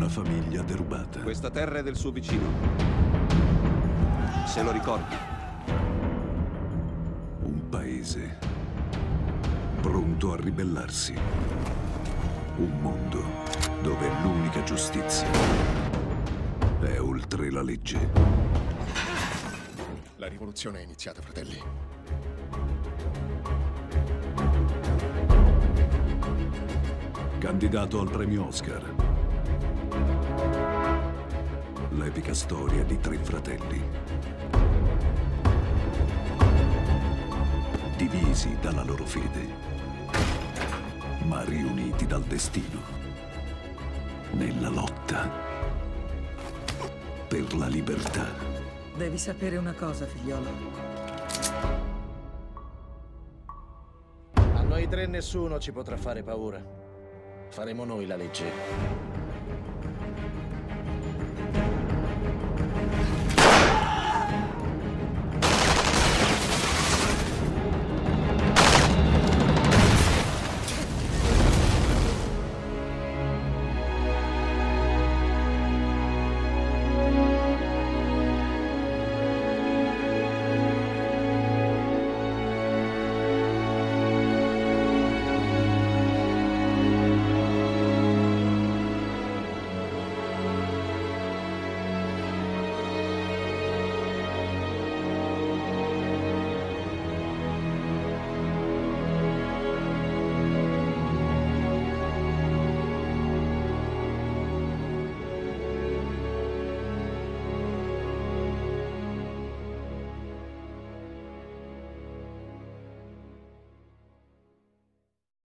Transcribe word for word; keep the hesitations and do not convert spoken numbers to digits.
Una famiglia derubata. Questa terra è del suo vicino. Se lo ricordi. Un paese pronto a ribellarsi. Un mondo dove l'unica giustizia è oltre la legge. La rivoluzione è iniziata, fratelli. Candidato al premio Oscar. L'epica storia di tre fratelli. Divisi dalla loro fede, ma riuniti dal destino. Nella lotta per la libertà. Devi sapere una cosa, figliolo. A noi tre nessuno ci potrà fare paura. Faremo noi la legge.